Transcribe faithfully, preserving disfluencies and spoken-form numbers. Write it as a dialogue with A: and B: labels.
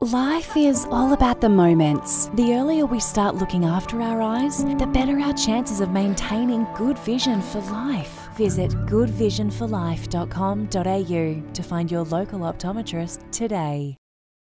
A: Life is all about the moments. The earlier we start looking after our eyes, the better our chances of maintaining good vision for life. Visit good vision for life dot com dot a u to find your local optometrist today.